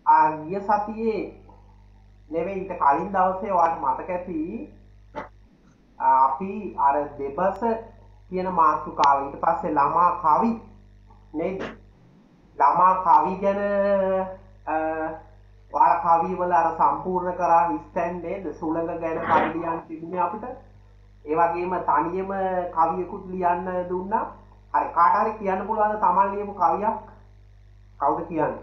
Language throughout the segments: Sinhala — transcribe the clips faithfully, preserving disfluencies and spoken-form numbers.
ආ ගිය සතියේ නෙවෙයි ඊට කලින් දවසේ ඔයාලට මතක ඇති අපි අර දෙබස කියන මාතෘකාව ඊට පස්සේ ළමා කවි නේද? ළමා කවි ගැන ඔයාලා කවි වල අර සම්පූර්ණ කරා ඉස්තැන් නේද? සුළඟ ගැන කවි ලියන්න තිබුණේ අපිට. ඒ වගේම තනියම කවියකුත් ලියන්න දුන්නා. හරි කාට හරි කියන්න පුළුවන්ද තමන් ලියපු කවියක්? කවුද කියන්නේ?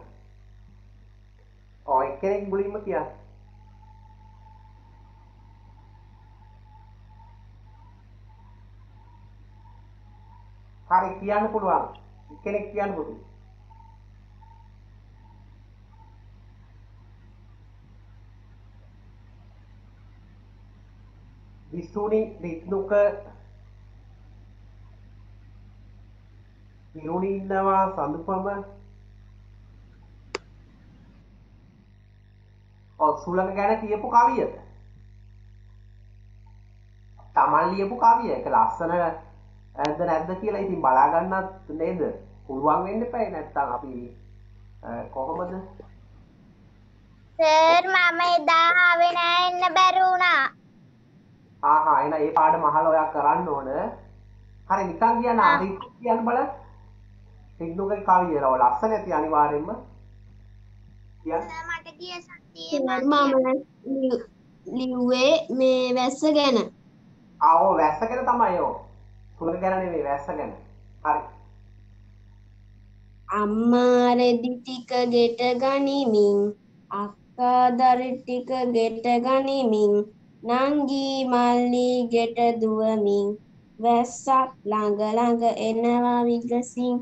ඔය එක්කෙනෙක් මුලින්ම කියන්න. හරි කියන්න පුළුවන්. එක්කෙනෙක් කියන්න පුළුවන්. විසුණි රිත්නුක ඉරුණි ඉන්නවා සඳුපම ඔව් සුළඟ ගැන කියපු කවිය. තමන් ලියපු කවිය. ඒක ලස්සන ඇද්ද නැද්ද කියලා ඉතින් බලා ගන්නත් නේද? පුළුවන් වෙන්න එපා නැත්තම් අපි කොහොමද? සර් මම එදා ආවේ නෑ එන්න බැරි වුණා. ආහා එන ඒ පාඩම අහලා ඔයා කරන්න ඕන. හරි නිකන් කියන්න අර කියන්න බලන්න. සිග්නුගේ කවිය රව ලස්සන ඇති අනිවාර්යෙන්ම. කියන්න. මට ගිය සතියේ මම ලිව්වේ මේ වැස්ස ගැන. ආ ඔව් වැස්ස ගැන තමයි ඔව්. සුළඟ ගැන නෙවෙයි වැස්ස ගැන. හරි. අම්මා රෙදි ටික ගෙට ගනිමින් අක්කා දරි ටික ගෙට ගනිමින් නංගී මල්ලි ගෙට දුවමින් වැස්සක් ළඟ ළඟ එනවා විගසින්.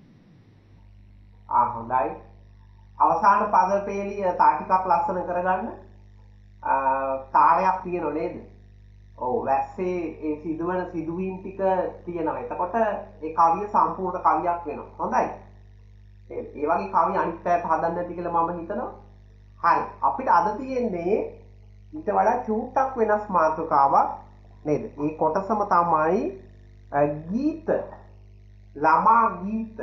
ආ හොඳයි. අවසාන පද පේලිය තා ටිකක් ලස්සන කරගන්න. තාලයක් තියෙනව නේද? ඔව් වැස්සේ ඒ සිදුවන සිදුවීම් ටික තියෙනවා. එතකොට ඒ කවිය සම්පූර්ණ කවියක් වෙනවා. හොඳයි. ඒ වගේ කවි අනිත් පැයට හදන්න ඇති කියලා මම හිතනවා. හරි. අපිට අද තියෙන්නේ ඊට වඩා චූට්ටක් වෙනස් මාතෘකාවක් නේද? මේ කොටසම තමයි ගීත. ළමා ගීත.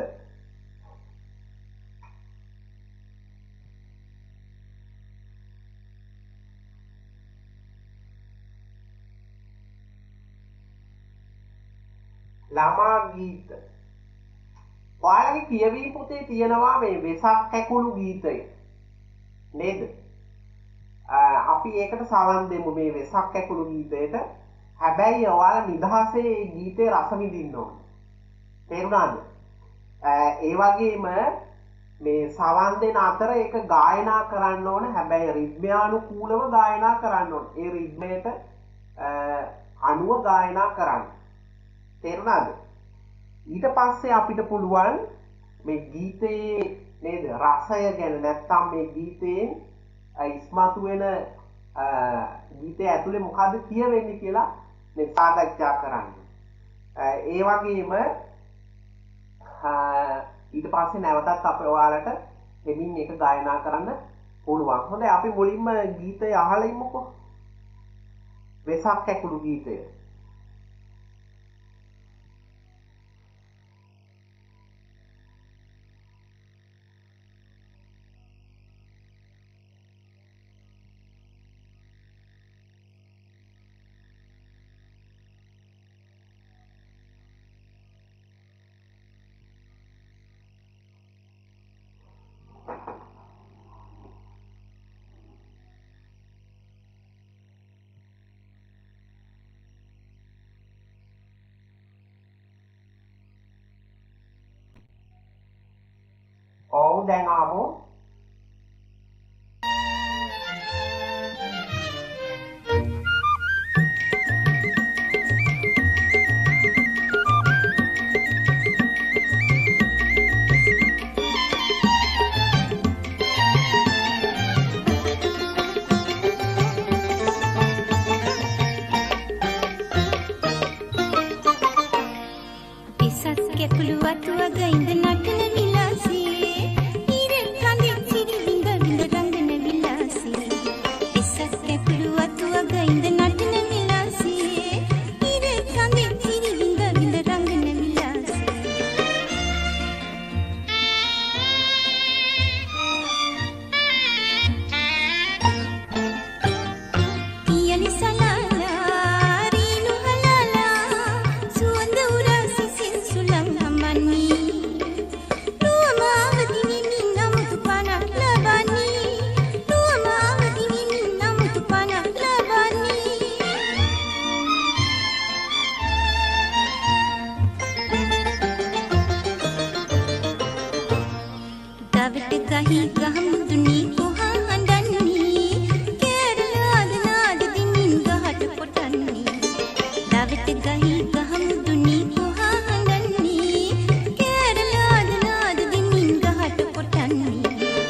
ළමා ගීත. ඔයාලගේ කියවීම පොතේ තියෙනවා මේ වෙසක් කැකුළු ගීතය. නේද? අපි ඒකට සවන් දෙමු මේ වෙසක් කැකුළු ගීතයට. හැබැයි ඔයාලා නිදහසේ මේ ගීතේ රස විඳින්න ඕනේ. තේරුණාද? ඒ වගේම මේ සවන් දෙන අතර ඒක ගායනා කරන්න ඕන. හැබැයි රිද්මයානුකූලව ගායනා කරන්න ඕන. ඒ රිද්මයට අනුව ගායනා කරන්න. තේරුණාද? ඊට පස්සේ අපිට පුළුවන් මේ ගීතයේ නේද රසය ගැන නැත්තම් මේ ගීතයෙන් ඉස්මතු වෙන ගීතය ඇතුලේ මොකද්ද කියවෙන්නේ කියලා මේ සාකච්ඡා කරන්න. ඒ වගේම ඊට පස්සේ නැවතත් අපේ ඔයාලට දෙමින් එක ගායනා කරන්න පුළුවන්. හොඳයි අපි මුලින්ම ගීතය අහලා ඉමුකෝ. වෙසක් කැකුළු ගීතය. ඔව් දැන් ආවෝ. Isas ke keluar tua gain dan nak kena milasi. Iren kami දවට ගහි ගහමුදුනි කොහා හඬන්නේ කේරළාද නාද දිනින් ගහට කොටන්නේ දවට ගහි ගහමුදුනි කොහා හඬන්නේ කේරළාද නාද දිනින් ගහට කොටන්නේ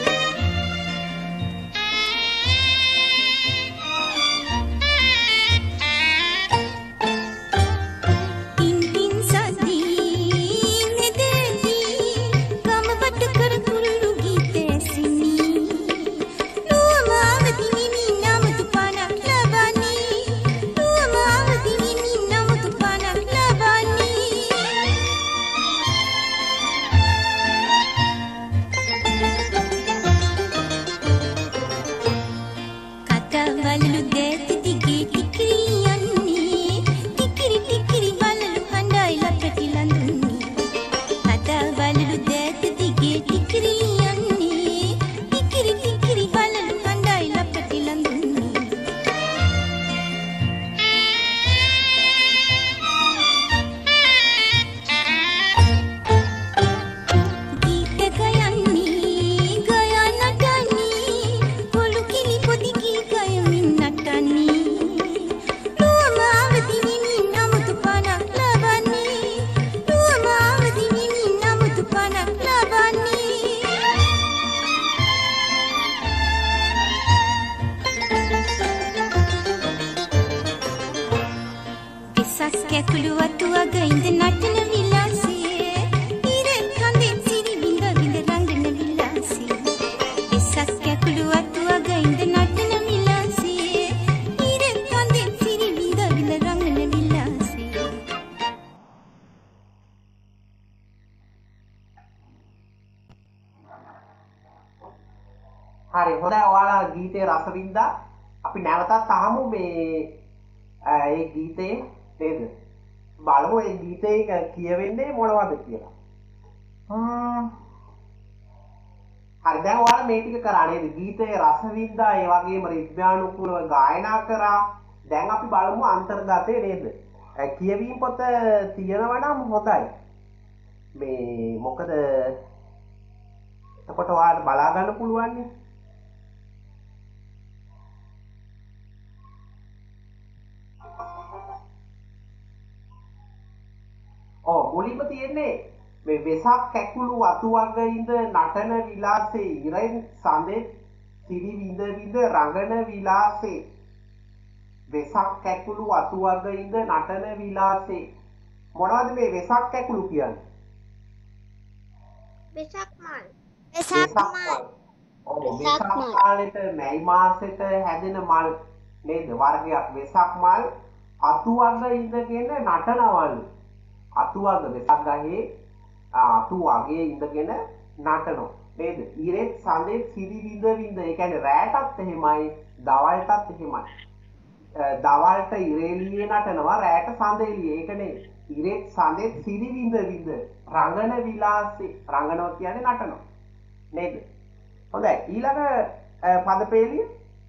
හරි හොඳයි ඔයාලා ගීතේ රස වින්දා අපි නැවතත් අහමු මේ ඒ ගීතේ නේද බලමු ඒ ගීතේ කියවෙන්නේ මොනවද කියලා හ්ම් හරි දැන් ඔයාලා මේ ටික කරා නේද ගීතේ රස වින්දා ඒ වගේම රිද්මයානුකූලව ගායනා කරා දැන් අපි බලමු අන්තර්ගතේ නේද කියවීම පොත තියෙනවා නම් හොඳයි මේ මොකද එතකොට ඔයාලට බලා ගන්න පුළුවන් නේ ඔව් මුලින්ම තියෙන්නේ මේ වෙසක් කැකුළු වතු වර්ගයින්ද නටන විලාසේ ඉරෙන් සඳේ සිරි විඳ විඳ රඟන විලාසේ වෙසක් කැකුළු වතු වර්ගයින්ද නටන විලාසේ මොනවද මේ වෙසක් කැකුළු කියන්නේ වෙසක් මල් වෙසක් මල් ඔව් වෙසක් කාලෙට මැයි මාසෙට හැදෙන මල් නේද වර්ගයක් වෙසක් මල් අතු වර්ග ඉඳගෙන නටනවලු අතු වර්ග වෙසක් ගහේ අතු වර්ගයේ ඉඳගෙන නටනවා නේද ඊරෙත් සඳේ සිරි විඳ විඳ ඒ කියන්නේ රැටත් එහෙමයි දවල්ටත් එහෙමයි දවල්ට ඉරේලියේ නටනවා රැට සඳෙලියේ ඒකනේ ඉරෙත් සඳේ සිරි විඳ විඳ රංගන විලාසේ රංගනවා කියන්නේ නටනවා නේද හොඳයි ඊළඟ පදපේලිය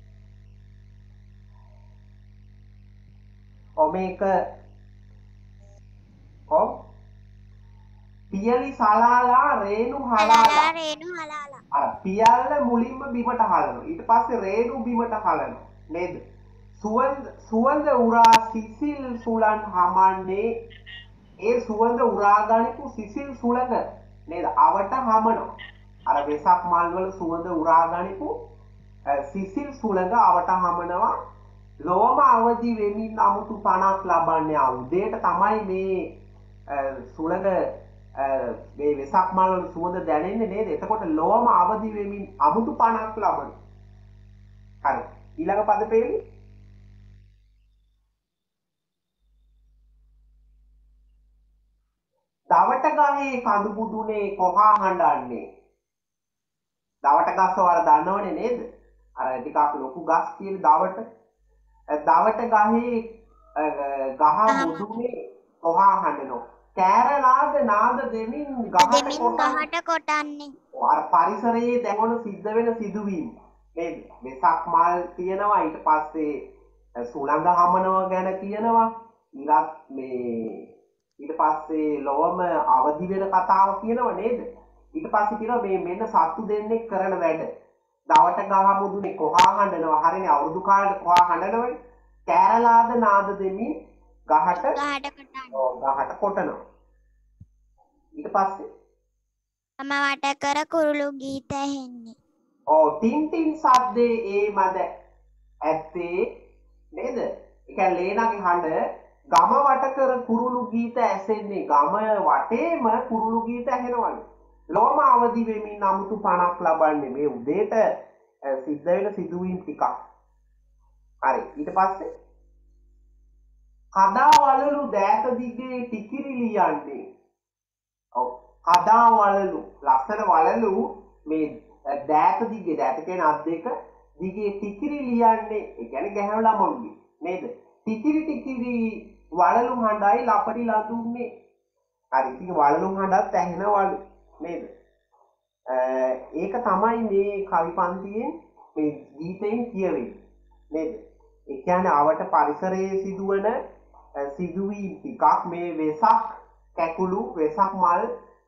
ඔ මේක ඔව් පියලි සලාලා රේණු හලාලා රේණු හලාලා අර පියල්ල මුලින්ම බිමට හලනවා ඊට පස්සේ රේණු බිමට හලනවා නේද සුවඳ සුවඳ උරා සිසිල් සුලන් හමන්නේ ඒ සුවඳ උරා ගනිපු සිසිල් සුලඟ නේද අවට හමනවා අර වෙසක් මල් වල සුවඳ උරා ගනිපු සිසිල් සුලඟ අවට හමනවා ලෝම අවදි වෙමින් අමුතු පණක් ලබන්නේ උදේට තමයි මේ සුලඟ මේ වෙසක් මල් වල සුවඳ දැනෙන්නේ නේද එතකොට ලෝම අවදි වෙමින් අමුතු පණක් ලබන හරි ඊළඟ පද පෙළි දවට ගහේ කඳු බුදුනේ කොහා හඬන්නේ දවට ගස් වල දන්නවනේ නේද අර ටිකක් ලොකු ගස් කියන දවට දවට ගහේ ගහ බුදුනේ කොහා හඬනවා කෑරලාද නාද දෙමින් ගහට ගහට කොටන්නේ අර පරිසරයේ දැන් සිද්ධ වෙන සිදුවීම් නේද වෙසක් මල් තියෙනවා ඊට පස්සේ සුළඟ හමනවා ගැන කියනවා ඊළඟ මේ ඊට පස්සේ ලොවම අවදි වෙන කතාව කියනවා නේද ඊට පස්සේ කියනවා මේ මෙන්න සත්තු දෙන්නේ කරන වැඩ. දවට ගහ මුදුනේ කොහා හඬනවා. හරිනේ අවුරුදු කාලේට කොහා හඬනවනේ. කෑරලාද නාද දෙමින් ගහට ගහට කොටන්න. ඔව් ගහට කොටනවා. ඊට පස්සේ මම වට කර කුරුළු ගීත ඇහෙන්නේ. ඔව් ටින් ටින් සද්දේ ඒ මැද ඇත්තේ නේද? ඒ කියන්නේ ලේනාගේ හඬ ගම වට කර කුරුළු ගීත ඇසෙන්නේ. ගම වටේම කුරුළු ගීත ඇහෙනවලු. ලෝම අවදි වෙමින් අමුතු පණක් ලබන්නේ මේ උදේට සිද්ධ වෙන සිදුවීම් ටිකක්. හරි ඊට පස්සේ කදා වලලු දෑත දිගේ ටිකිරි ලියන්නේ. ඔව් කදා වලලු ලස්සන වලලු මේ දෑත දිගේ දෑත කියන අත් දෙක දිගේ ටිකිරි ලියන්නේ. ඒ කියන්නේ ගැහැණු ළමයිගේ නේද? ටිකිරි ටිකිරි වලලු හඬයි ලපටි ලඳුන්නේ. හරි ඉතින් වලලු හඬත් ඇහෙනවලු නේද? ඒක තමයි මේ කවි පන්තියෙන් මේ ගීතයෙන් කියවෙන්නේ නේද? ඒ කියන්නේ ආවට පරිසරයේ සිදුවන සිදුවීම් ටිකක් මේ වෙසක් කැකුළු වෙසක් මල්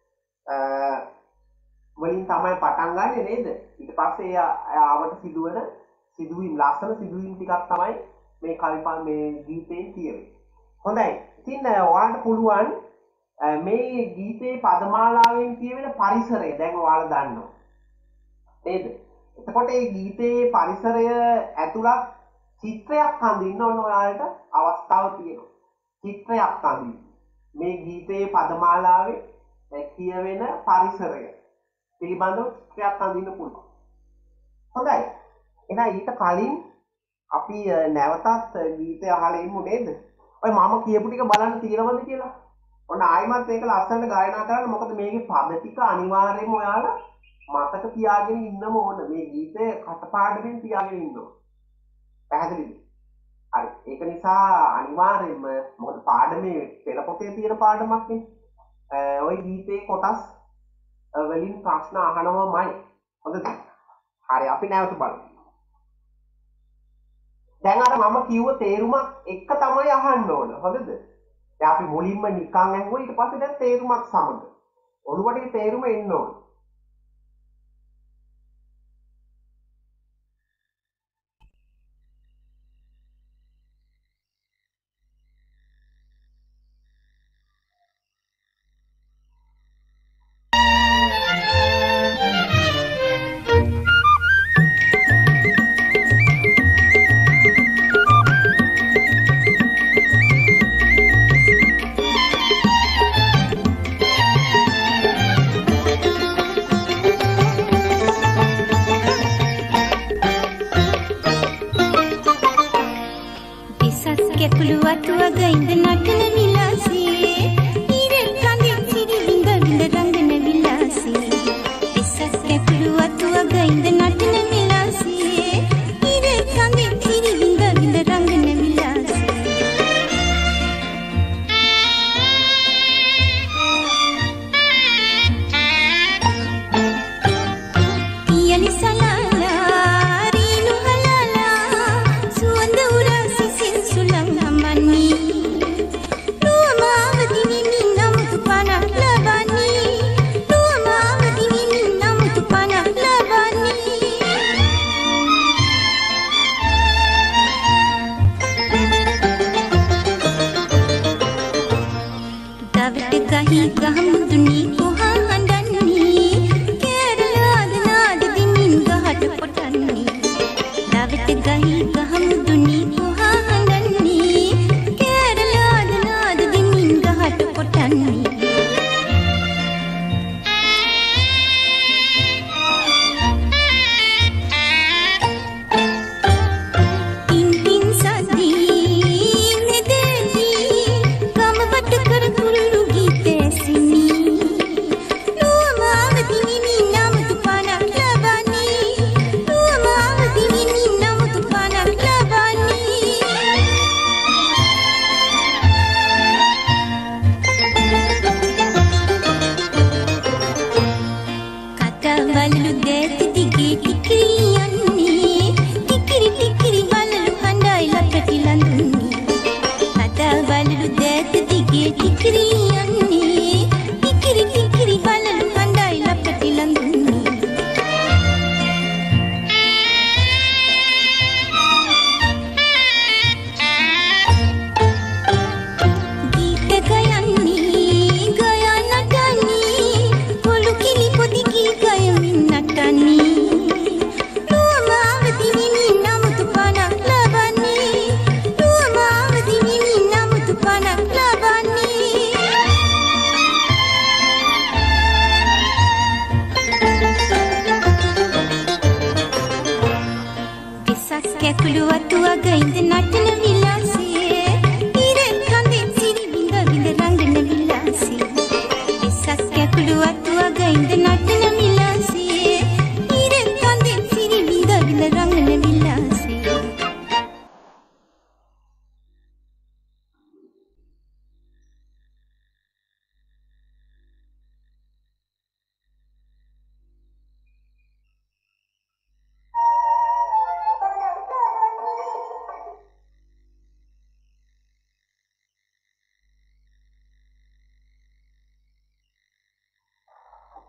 වලින් තමයි පටන් ගන්නෙ නේද? ඊට පස්සේ ආවට සිදුවන සිදුවීම් ලස්සන සිදුවීම් ටිකක් තමයි මේ කවි මේ ගීතයෙන් කියවෙන්නේ. හොඳයි. ඉතින් ඔයාලට පුළුවන් මේ ගීතේ පදමාලාවෙන් කියවෙන පරිසරය දැන් ඔයාලා දන්නවා නේද? එතකොට මේ ගීතේ පරිසරය ඇතුළත් චිත්‍රයක් අඳින්න ඕන ඔයාලට අවස්ථාව තියෙනවා. චිත්‍රයක් අඳින්න. මේ ගීතේ පදමාලාවේ කියවෙන පරිසරය පිළිබඳව චිත්‍රයක් අඳින්න පුළුවන්. හොඳයි. එහෙනම් ඊට කලින් අපි නැවතත් ගීතය අහලා ඉමු නේද? ඔය මම කියපු ටික බලන්න තියෙනවද කියලා? ඔන්න ආයිමත් මේක ලස්සනට ගායනා කරන්න. මොකද මේකේ පද ටික අනිවාර්යයෙන්ම ඔයාලා මතක තියාගෙන ඉන්නම ඕන. මේ ගීතය කටපාඩමින් තියාගෙන ඉන්න ඕන. පැහැදිලිද? හරි. ඒක නිසා අනිවාර්යයෙන්ම මොකද පාඩමේ පෙළ පොතේ තියෙන පාඩමක් නේ. ওই ගීතේ කොටස් වලින් ප්‍රශ්න අහනවමයි. හොඳද? හරි අපි නැවත බලමු. දැන් අර මම කිව්ව තේරුමක් එක තමයි අහන්න ඕන. හොඳද? දැන් අපි මුලින්ම නිකන් අහුවා ඊට පස්සේ දැන් තේරුමක් සමග. ඔළුවට තේරුම එන්න ඕන. Kikiri, kikiri, kikiri, balal handai lapet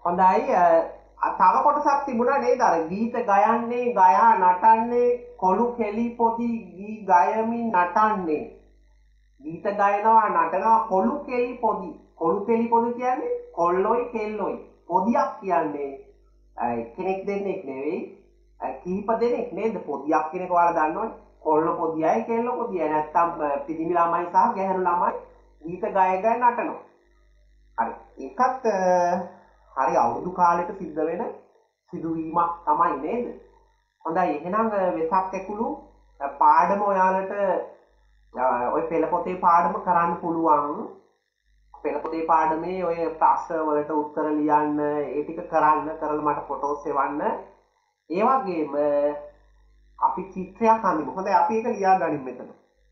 හොඳයි තව කොටසක් තිබුණා නේද අර ගීත ගයන්නේ ගයා නටන්නේ කොළු කෙලි පොදි ගී ගයමින් නටන්නේ ගීත ගයනවා නටනවා කොළු කෙලි පොදි කොළු කෙලි පොදි කියන්නේ කොල්ලොයි කෙල්ලොයි පොදියක් කියන්නේ කෙනෙක් දෙන්නෙක් නෙවෙයි කීප දෙනෙක් නේද පොදියක් කෙනෙක් ඔයාලා දන්නවනේ කොල්ල පොදියයි කෙල්ල පොදියයි නැත්තම් පිටිමි ළමයි සහ ගැහැණු ළමයි ගීත ගය ගය නටනවා හරි ඒකත් හරි අවුරුදු කාලෙට සිද්ධ වෙන සිදුවීමක් තමයි නේද හොඳයි එහෙනම් වෙසක් ඇකුළු පාඩම ඔයාලට ඔය පෙළ පොතේ පාඩම කරන්න පුළුවන් පෙළ පොතේ පාඩමේ ඔය ප්‍රශ්න වලට උත්තර ලියන්න ඒ ටික කරන්න කරලා මට ෆොටෝස් එවන්න ඒ වගේම අපි චිත්‍රයක් අඳිමු හොඳයි අපි ඒක ලියා ගනිමු මෙතන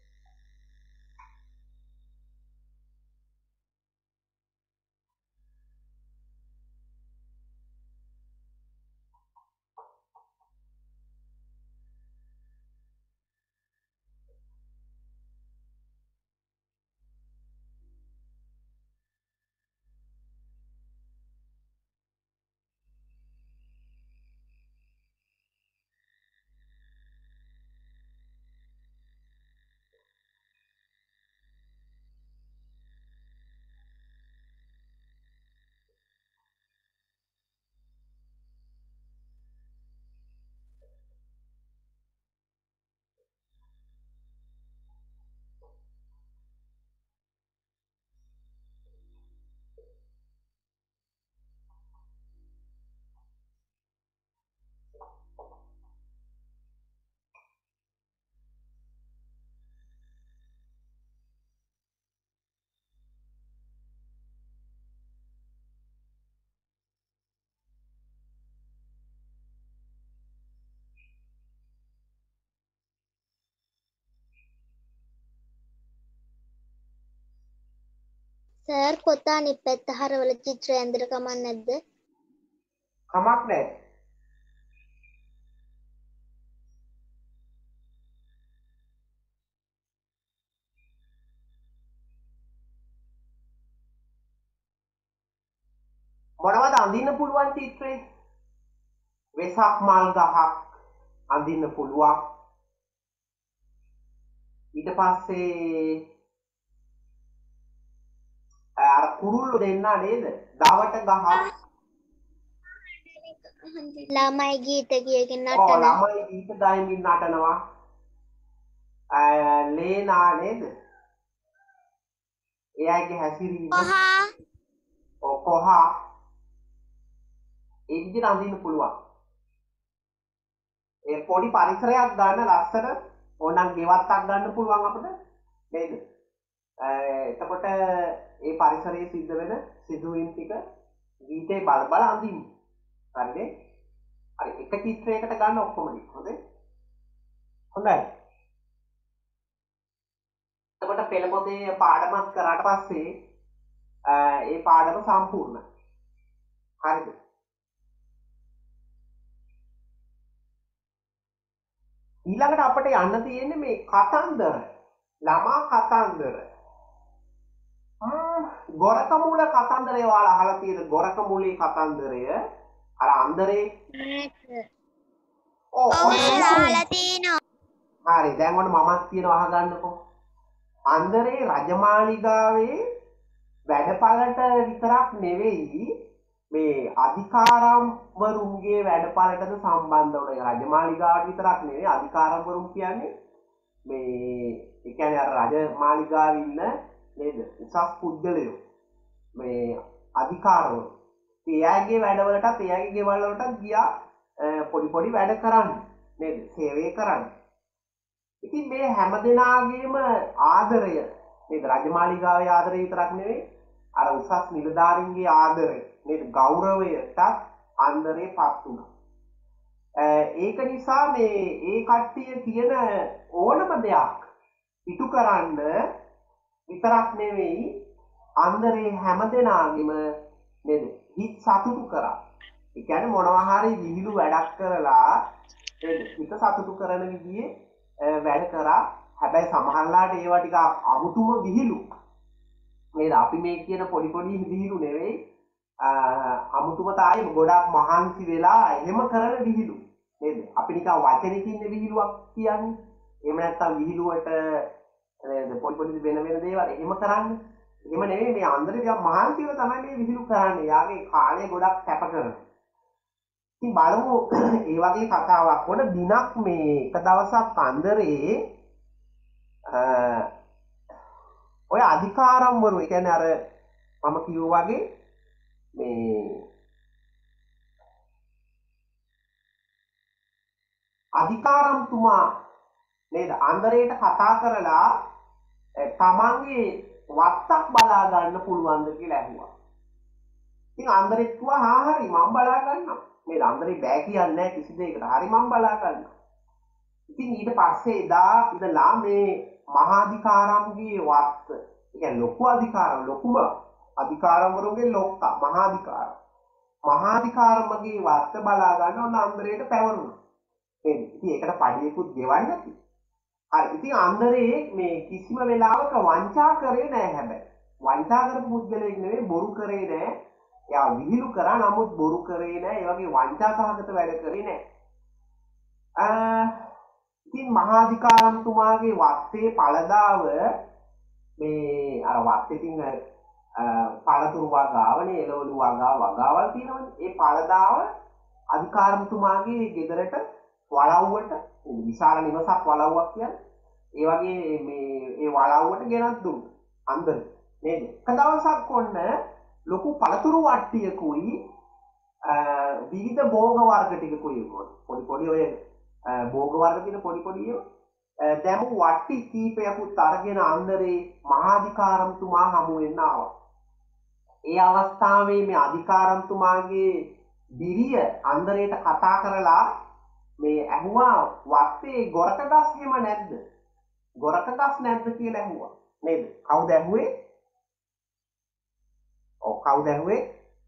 සර් පොත අනිත් පැත්ත හරවල චිත්‍රය ඇඳලා කමක් නැද්ද? කමක් නැහැ. මොනවද අඳින්න පුළුවන් චිත්‍රේ? වෙසක් මල් ගහක් අඳින්න පුළුවන්. ඊට පස්සේ අර කුරුල්ලෝ දෙන්න නේද? දවට ගහක් ළමයි ගීත කියකින් ඔව් නටන. ළමයි ගීත ගයමින් නටනවා. ලේනා නේද? එයාගේ හැසිරීම කොහා ඔව් කොහා ඒ විදිහට අඳින්න පුළුවන්. ඒ පොඩි පරිසරයක් ගන්න ලස්සන ඕනනම් ගෙවත්තක් ගන්න පුළුවන් අපිට නේද? එතකොට ඒ පරිසරයේ සිද්ධ වෙන සිදුවීම් ටික ගීතේ බල බල අඳින්න. හරිනේ? හරි එක චිත්‍රයකට ගන්න ඔක්කොම ටික. හොඳයි. හොඳයි. එතකොට පෙළ පොතේ පාඩමක් කරාට පස්සේ ඒ පාඩම සම්පූර්ණයි. හරිද? ඊළඟට අපිට යන්න තියෙන්නේ මේ කතන්දර. ළමා කතන්දර. ගොරකමුල කතන්දරය ඔයාලා අහලා තියෙන ගොරකමුලේ කතන්දරය අර අන්දරේ ඔව් ඔව් සර් අහලා තිනවා හරි දැන් ඔන්න මමත් කියනවා අහගන්නකෝ අන්දරේ රජමාලිගාවේ වැඩපළට විතරක් නෙවෙයි මේ අධිකාරම්වරුන්ගේ වැඩපළටද සම්බන්ධ වුණේ රජමාලිගාවට විතරක් නෙවෙයි අධිකාරම්වරුන් කියන්නේ මේ ඒ කියන්නේ අර රජමාලිගාවේ ඉන්න නේද උසස් පුද්ගලයෝ මේ අධිකාරවරු එයාගේ වැඩවලටත් එයාගේ ගෙවල් වලටත් ගියා පොඩි පොඩි වැඩ කරන්න නේද සේවය කරන්න ඉතින් මේ හැම දෙනාගේම ආදරය නේද රජමාලිගාවේ ආදරය විතරක් නෙවෙයි අර උසස් නිලධාරීන්ගේ ආදරය නේද ගෞරවයටත් අන්දරේපත් වුණා ඒක නිසා මේ ඒ කට්ටිය කියන ඕනම දෙයක් ඉටු කරන්න විතරක් නෙවෙයි අන්දරේ හැම දෙනාගෙම නේද හිත සතුටු කරා. ඒ කියන්නේ මොනවා හරි විහිළු වැඩක් කරලා නේද හිත සතුටු කරන විදිහේ වැඩ කරා. හැබැයි සමහරලාට ඒවා ටික අමුතුම විහිළු. නේද අපි මේ කියන පොඩි පොඩි විහිළු නෙවෙයි අමුතුම තායි ගොඩක් මහන්සි වෙලා එහෙම කරන විහිළු නේද? අපි නිකන් වචනෙකින් විහිළුවක් කියන්නේ. එහෙම නැත්නම් විහිළුවට නේද පොඩි පොඩි වෙන වෙන දේවල් එහෙම කරන්නේ. එහෙම නෙවෙයි මේ අන්දරේ ටිකක් මහන්සිව තමයි මේ විහිළු කරන්නේ. යාගේ කාලය ගොඩක් කැප කරනවා. ඉතින් බලමු ඒ වගේ කතාවක් වුණ දිනක් මේ එක දවසක් අන්දරේ ඔය අධිකාරම්වරු ඒ කියන්නේ අර මම කිව්වා වගේ මේ අධිකාරම්තුමා නේද අන්දරේට කතා කරලා තමන්ගේ වත්තක් බලා ගන්න පුළුවන්ද කියලා ඇහුවා. ඉතින් අන්දරේ කිව්වා හා හරි මම බලා ගන්නම්. නේද අන්දරේ බෑ කියන්නේ නැහැ කිසි දෙයකට. හරි මම බලා ගන්නම්. ඉතින් ඊට පස්සේ එදා ඉඳලා මේ මහාධිකාරම්ගේ වත්ත ඒ කියන්නේ ලොකු අධිකාරම් ලොකුම අධිකාරම්වරුන්ගේ ලොක්කා මහාධිකාරම් මහාධිකාරමගේ වත්ත බලා ගන්න ඕන අන්දරේට පැවරුණා. නේද? ඉතින් ඒකට පඩියකුත් ගෙවන්නේ නැති. හරි ඉතින් අන්දරේ මේ කිසිම වෙලාවක වංචා කරේ නැහැ හැබැයි. වංචා කරපු පුද්ගලයෙක් නෙවෙයි බොරු කරේ නැහැ. එයා විහිළු කරා නමුත් බොරු කරේ නැහැ. ඒ වගේ වංචා සහගත වැඩ කරේ නැහැ. ඉතින් මහාධිකාරම්තුමාගේ වත්තේ පළදාව මේ අර වත්තේ තියෙන පළතුරු වගාවනේ එළවලු වගාව වගාවල් තියෙනවනේ. ඒ පළදාව අධිකාරම්තුමාගේ ගෙදරට වලව්වට විශාල නිවසක් වලව්වක් කියන්නේ. ඒ වගේ මේ ඒ වලව්වට ගෙනත් දුන්නා. අන්දර නේද? එක දවසක් ඔන්න ලොකු පළතුරු වට්ටියකුයි විවිධ භෝග වර්ග ටිකකුයි පොඩි පොඩි ඔය භෝග වර්ග තියෙන පොඩි පොඩි ඒවා දැමු වට්ටි කීපයකුත් අරගෙන අන්දරේ මහාධිකාරම්තුමා හමු වෙන්න ආවා. ඒ අවස්ථාවේ මේ අධිකාරම්තුමාගේ බිරිය අන්දරේට කතා කරලා මේ ඇහුවා වත්තේ ගොරක ගස් එහෙම නැද්ද? ගොරක ගස් නැද්ද කියලා ඇහුවා. නේද? කවුද ඇහුවේ? ඔව් කවුද ඇහුවේ?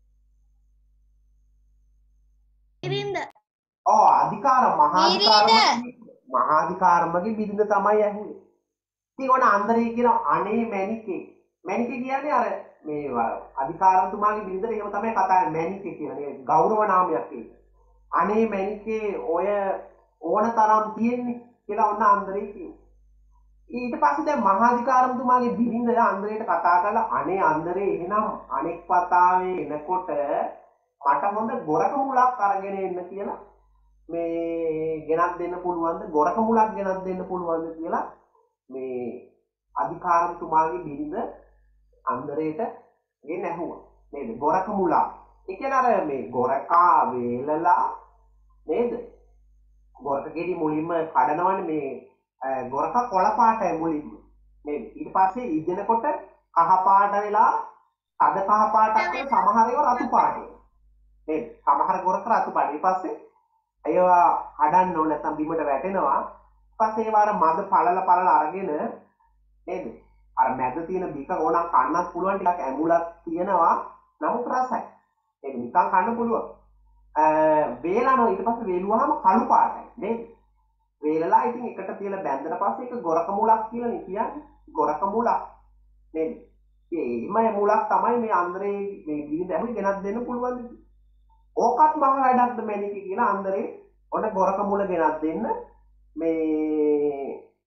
ඉරින්ද. ඔව් අධිකාර මහාධිකාරම මහාධිකාරමගේ බිරිඳ තමයි ඇහුවේ. ඉතින් ඔන්න අන්දරේ කියන අනේ මැනිකේ. මැනිකේ කියන්නේ අර මේ අධිකාරතුමාගේ බිරිඳට එහෙම තමයි කතා කරන්නේ මැනිකේ කියලා. නේ ගෞරව නාමයක් ඒක. අනේ මැනිකේ ඔය ඕන තරම් තියෙන්නේ කියලා ඔන්න අන්දරේ කිව්වා. ඊට පස්සේ දැන් මහාධිකාරතුමාගේ බිරිඳ අන්දරේට කතා කරලා අනේ අන්දරේ එහෙනම් අනෙක් පතාවේ එනකොට මට හොඳ ගොරක මුලක් අරගෙන එන්න කියලා මේ ගෙනත් දෙන්න පුළුවන්ද ගොරක මුලක් ගෙනත් දෙන්න පුළුවන්ද කියලා මේ අධිකාරතුමාගේ බිරිඳ අන්දරේට ගෙන ඇහුවා. නේද? ගොරක මුලක්. ඒ කියන්නේ අර මේ ගොරකා වේලලා නේද? ගොරක ගෙඩි මුලින්ම කඩනවනේ මේ ගොරක කොළ පාටයි මුලින්ම. නේද? ඊට පස්සේ ඉදෙනකොට කහ පාට වෙලා අද කහ පාටක් වෙන සමහර ඒවා රතු පාටයි. නේද? සමහර ගොරක රතු පාට. ඊට පස්සේ ඒවා කඩන්න ඕන නැත්නම් බිමට වැටෙනවා. ඊට පස්සේ ඒවා අර මද පළල පළල අරගෙන නේද? අර මැද තියෙන බික ඕනනම් කන්නත් පුළුවන් ටිකක් ඇඹුලක් තියෙනවා. නමුත් රසයි. ඒක නිකන් කන්න පුළුවන්. අ වේලනවා ඊට පස්සේ වේලුවාම කළු පාටයි නේද? වේලලා ඉතින් එකට තියලා බැන්දට පස්සේ ඒක ගොරක මුලක් කියලා කියන්නේ. ගොරක මුලක් නේද? මේ මුලක් තමයි මේ අන්දරේ මේ බිරිඳ ඇහුවේ ගෙනත් දෙන්න පුළුවන් දෙයක්. ඕකත් මහ වැඩක්ද මැනිකේ කියලා අන්දරේ ඔන්න ගොරක මුල ගෙනත් දෙන්න මේ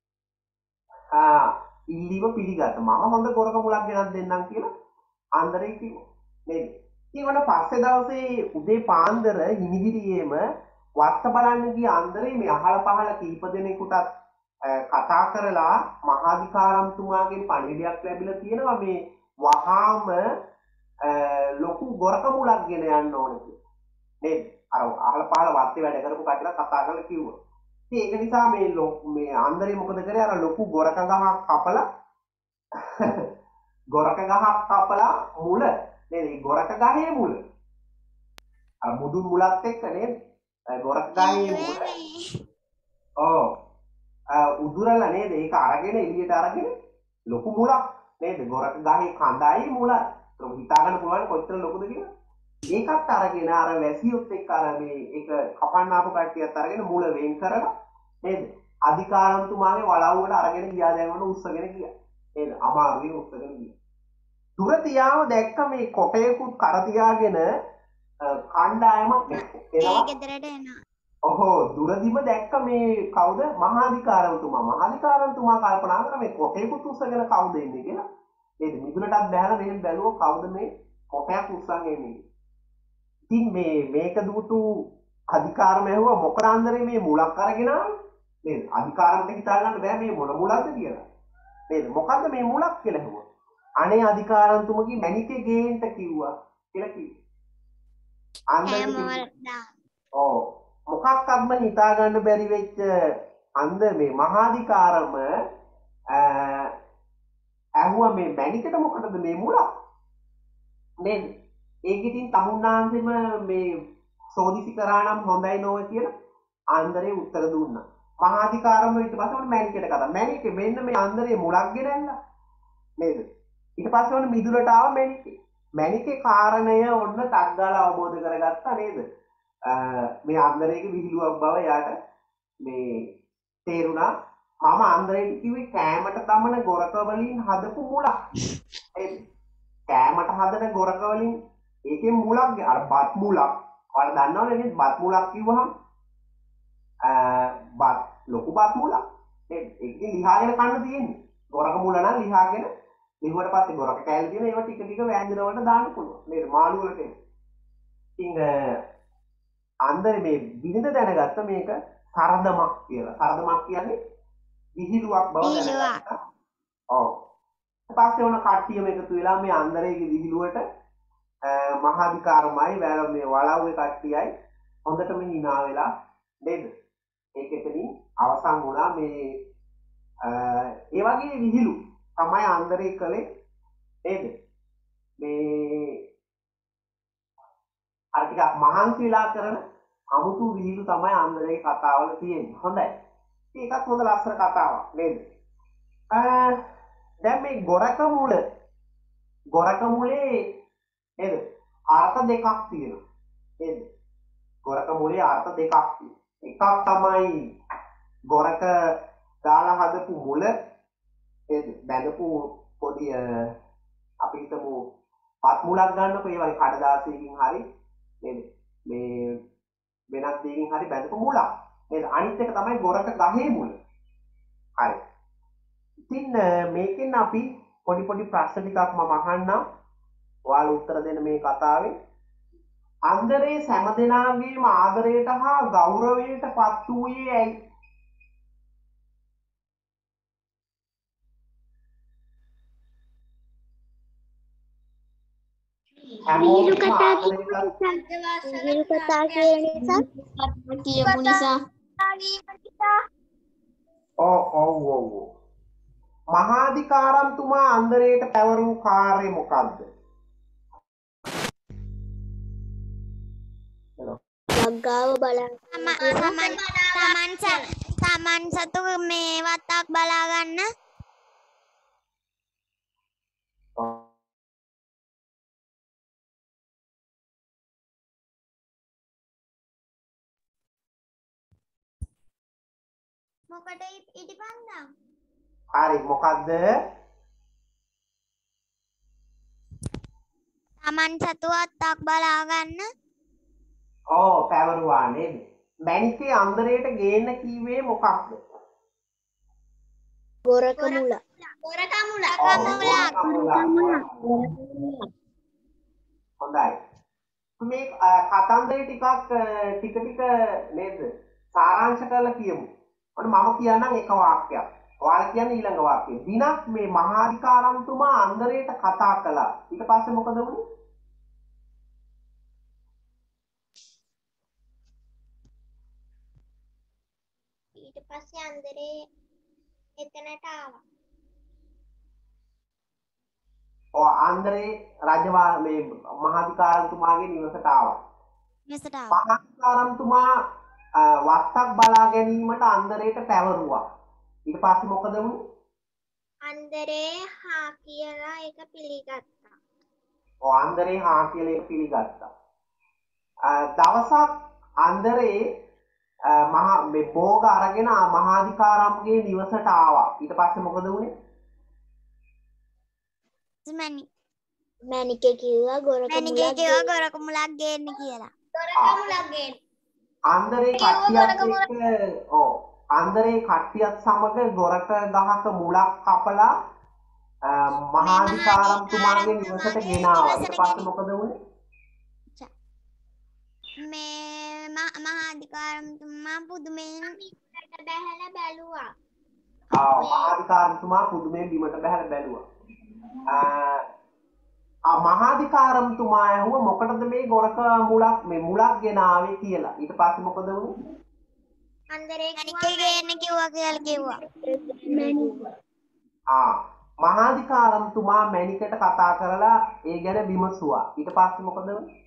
ආ ඉල්ලීම පිළිගත්තා. මම හොඳ ගොරක මුලක් ගෙනත් දෙන්නම් කියලා අන්දරේ කිව්වා. නේද? ඊවන පස්සේ දවසේ උදේ පාන්දර හිමිදිරියේම වත්ත බලන්න ගිය අන්දරේ මේ අහල පහල කීප දෙනෙකුටත් කතා කරලා මහාධිකාරම්තුමාගෙන් පණිවිඩයක් ලැබිලා තියෙනවා මේ වහාම ලොකු ගොරක මුලක් ගෙන යන්න ඕනේ කියලා. නේද? අර අහල පහල වත්තේ වැඩ කරපු කට්ටියට කතා කරලා කිව්වා. ඉතින් ඒක නිසා මේ මේ අන්දරේ මොකද කරේ අර ලොකු ගොරක ගහක් කපලා ගොරක ගහක් කපලා මුල නේද? මේ ගොරක ගහේ මුල අර මුදුන් මුලත් එක්ක නේද? ගොරක ගහේ මුල ඔව් උදුරලා නේද? ඒක අරගෙන එළියට අරගෙන ලොකු මුලක් නේද? ගොරක ගහේ කඳයි මුලයි. ඒක හිතා ගන්න පුළුවන් කොච්චර ලොකුද කියලා. ඒකත් අරගෙන අර වැසියොත් එක්ක අර මේ ඒක කපන්න ආපු කට්ටියත් අරගෙන මුල වෙන් කරලා නේද? අධිකාරම්තුමාගේ වලව්වට අරගෙන ගියා දැන් වුණ උස්සගෙන ගියා. නේද? අමාරුවේ උස්සගෙන ගියා. දුර තියාම දැක්ක මේ කොටයකුත් කර තියාගෙන කණ්ඩායමක් ඒ එනවා. ගෙදරට එනවා. ඔහෝ දුරදිම දැක්ක මේ කවුද මහාධිකාරතුමා. මහාධිකාරතුමා කල්පනා කරා මේ කොටයකුත් උස්සගෙන කවුද එන්නේ කියලා. නේද? මිදුලටත් බහැලා මෙහෙම බැලුවා කවුද මේ කොටයක් උස්සන් එන්නේ. ඉතින් මේ මේක දුටු අධිකාරම ඇහුවා මොකද අන්දරේ මේ මුලක් අරගෙන ආවේ? නේද? අධිකාරමට හිතා ගන්න බෑ මේ මොන මුලක්ද කියලා. නේද? මොකද්ද මේ මුලක් කියලා ඇහුවා. අනේ අධිකාරන්තුමගේ මැණිකේ ගේන්න කිව්වා කියලා කිව්වා. හැමෝම ඔව් මොකක්වත්ම හිතා ගන්න බැරි වෙච්ච අන්ද මේ මහාධිකාරම ඇහුවා මේ මැණිකට මොකටද මේ මුලක්? නේද? ඒක ඉතින් තමුන්නාන්සෙම මේ සෝදිසි කරා නම් හොඳයි නෝව කියලා අන්දරේ උත්තර දුන්නා. මහාධිකාරම ඊට පස්සේ ඔන්න මැණිකට කතා. මැණිකේ මෙන්න මේ අන්දරේ මුලක් ගෙනල්ලා. නේද? ඊට පස්සේ ඔන්න මිදුලට ආව මැණිකේ. මැණිකේ කාරණය ඔන්න ටක් ගාලා අවබෝධ කරගත්තා නේද? මේ අන්දරේක විහිළුවක් බව යාට මේ තේරුණා. මම අන්දරේට කිව්වේ කෑමට තමන ගොරක වලින් හදපු මුලක්. නේද? කෑමට හදන ගොරක වලින් ඒකේ මුලක් අර බත් මුලක්. ඔයාලා දන්නවනේ නේද? බත් මුලක් කිව්වහම බත් ලොකු බත් මුලක්. නේද? ඒකේ ලිහාගෙන කන්න තියෙන්නේ. ගොරක මුල නම් ලිහාගෙන ලිහුවට පස්සේ ගොරක කෑලි තියෙන ඒවා ටික ටික වෑංජන වලට දාන්න පුළුවන්. නේද? මාළු වලට එන. ඉතින් අන්දරේ මේ විනිද දැනගත්ත මේක සරදමක් කියලා. සරදමක් කියන්නේ විහිළුවක් බව දැනගත්තා. ඔව්. ඊට පස්සේ වුණ කට්ටියම එකතු වෙලා මේ අන්දරේගේ විහිළුවට මහාධිකාරමයි වැල මේ වලව්වේ කට්ටියයි හොඳටම hina වෙලා නේද? ඒක එතනින් අවසන් වුණා මේ ඒ වගේ විහිළු තමයි අන්දරේ කළේ නේද? මේ අර ටිකක් මහන්සි වෙලා කරන අමුතු විහිළු තමයි අන්දරේ කතාවල තියෙන්නේ. හොඳයි. ඒකත් හොඳ ලස්සන කතාවක් නේද? දැන් මේ ගොරක මුල ගොරක මුලේ නේද? අර්ථ දෙකක් තියෙනවා. නේද? ගොරක මුලේ අර්ථ දෙකක් තියෙනවා. එකක් තමයි ගොරක දාලා හදපු මුල නේද? බැඳපු පොඩි අපි හිතමු පත් මුලක් ගන්නකො ඒ වගේ කඩදාසියකින් හරි නේද? මේ වෙනත් දෙයකින් හරි බැඳපු මුලක්. නේද? අනිත් එක තමයි ගොරක ගහේ මුල. හරි. ඉතින් මේකෙන් අපි පොඩි පොඩි ප්‍රශ්න ටිකක් මම අහන්නම්. ඔයාලා උත්තර දෙන්න මේ කතාවේ. අන්දරේ සෑම දෙනාගේම ආදරයට හා ගෞරවයට පත් වූයේ ඇයි? විහිළු කතා විහිළු කතා කියන නිසා කියපු නිසා ඔව් ඔව් ඔව්. මහාධිකාරන්තුමා අන්දරේට පැවරූ කාර්යය මොකක්ද? වග්ගාව බලන්න තමන් තමන් ස- තමන් සතු මේ වත්තක් බලා ගන්න. මොකට ඉටිපන්දම්? හරි මොකක්ද? තමන් සතු වත්තක් බලා ගන්න. ඔව් පැවරුවා නේද? මැණිකේ අන්දරේට ගේන්න කීවේ මොකක්ද? ගොරක මුල ගොරක මුලක්. හොඳයි. මේ කතන්දරේ ටිකක් ටික ටික නේද? සාරාංශ කරලා කියමු. ඔන්න මම කියන්නම් එක වාක්‍යයක්. ඔයාලා කියන්නේ ඊළඟ වාක්‍යය. දිනක් මේ මහාධිකාරන්තුමා අන්දරේට කතා කළා. ඊට පස්සේ මොකද වුනේ? ඊට පස්සේ අන්දරේ එතනට ආවා. ඔව් අන්දරේ රජවා මේ මහාධිකාරන්තුමාගේ නිවසට ආවා. මෙසට ආව. මහාධිකාරන්තුමා වත්තක් බලා ගැනීමට අන්දරේට පැවරුවා. ඊට පස්සේ මොකද වුනේ? අන්දරේ හා කියලා ඒක පිළිගත්තා. ඔව් අන්දරේ හා කියලා ඒක පිළිගත්තා. දවසක් අන්දරේ මහා මේ භෝග අරගෙන මහාධිකාරම්ගේ නිවසට ආවා. ඊට පස්සේ මොකද වුනේ? මැණික් මැනිකේ කිව්වා ගොරක මැනිකේ මුලක් කිව්වා ගොරක මුලක් ගේන්න කියලා. අන්දරේ කට්ටියත් එක්ක ඔව් අන්දරේ කට්ටියත් සමග ගොරක ගහක මුලක් කපලා මහාධිකාරම්තුමාගේ නිවසට ගෙනාවා. ඊට පස්සේ මොකද වුනේ? මේ මහාධිකාරම්තුමා පුදුමයෙන් බැහැලා බැලුවා. ආ මහාධිකාරම්තුමා පුදුමයෙන් බිමට බැහැලා බැලුවා. ආ මහාධිකාරම්තුමා ඇහුව මොකටද මේ ගොරක මුලක් මේ මුලක් ගෙනාවේ කියලා. ඊට පස්සේ මොකද වුනේ? අන්දරේ මැනිකේ ගේන්න කිව්වා කියලා කිව්වා. ආ මහාධිකාරම්තුමා මැනිකට කතා කරලා ඒ ගැන විමසුවා. ඊට පස්සේ මොකද වුනේ?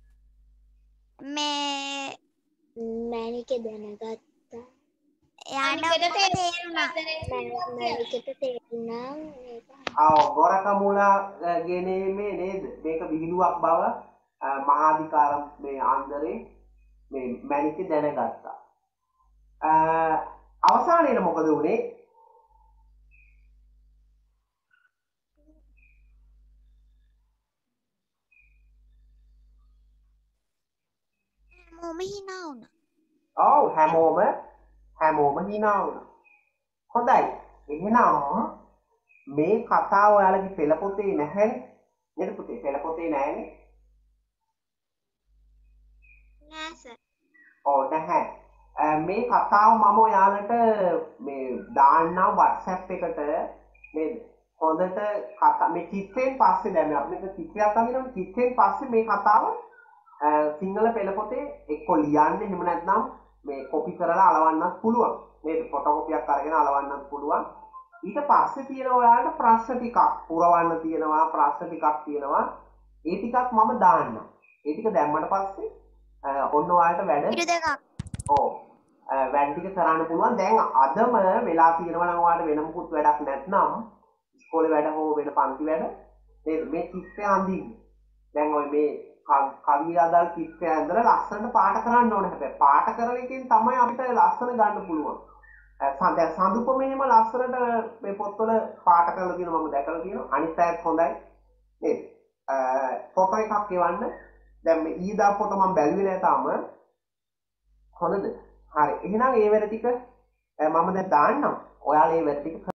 මේ මැනිකේ දැනගත්තා. එයාට තේරුණා. මැනිකට තේරුණා ආ ගොරක මුල ගෙනීමේ නේද? මේක විහිළුවක් බව මහාධිකාරම් මේ අන්දරේ මේ මැනිකේ දැනගත්තා. අවසානයේ මොකද වුනේ? හැමෝම hina වුණා. ඔව් හැමෝම හැමෝම hina වුණා. හොඳයි. එහෙනම් මේ කතාව ඔයාලගේ පෙළ පොතේ නැහැනේ. නේද පුතේ? පෙළ පොතේ නැහැනේ. නෑ සර්. ඔව් නැහැ. මේ කතාව මම ඔයාලට මේ දාන්නම් WhatsApp එකට නේද? හොඳට කතා මේ චිත්‍රයෙන් පස්සේ දැන් අපි මේක චිත්‍රයක් අඳිනවා. චිත්‍රයෙන් පස්සේ මේ කතාව සිංහල පෙළ පොතේ එක්ක ලියන්න එහෙම නැත්නම් මේ කොපි කරලා අලවන්නත් පුළුවන්. නේද? ෆොටෝකොපියක් අරගෙන අලවන්නත් පුළුවන්. ඊට පස්සේ තියෙනවා ඔයාලට ප්‍රශ්න ටිකක් පුරවන්න තියෙනවා ප්‍රශ්න ටිකක් තියෙනවා. ඒ ටිකක් මම දාන්නම්. ඒ ටික දැම්මට පස්සේ ඔන්න ඔයාලට වැඩ පිටු දෙකක්. ඔව්. වැඩ ටික කරන්න පුළුවන්. දැන් අදම වෙලා තියෙනවා නම් ඔයාලට වෙන මොකුත් වැඩක් නැත්නම් ඉස්කෝලේ වැඩ හෝ වෙන පන්ති වැඩ නේද? මේ චිත්‍රය අඳින්න. දැන් ඔය මේ කවි අදාල් චිත්‍රය ඇඳලා ලස්සනට පාට කරන්න ඕනේ. හැබැයි පාට කරන එකෙන් තමයි අපිට ලස්සන ගන්න පුළුවන්. දැන් සඳුපමේම ලස්සනට මේ පොත්වල පාට කරලා තියෙනවා මම දැකලා තියෙනවා. අනිත් පැයත් හොඳයි. නේද? ෆොටෝ එකක් එවන්න. දැන් මේ ඊදා ෆොටෝ මම බැලුවේ නෑ තාම. හොඳද? හරි. එහෙනම් ඒ වැඩ ටික මම දැන් දාන්නම්. ඔයාලා ඒ වැඩ ටික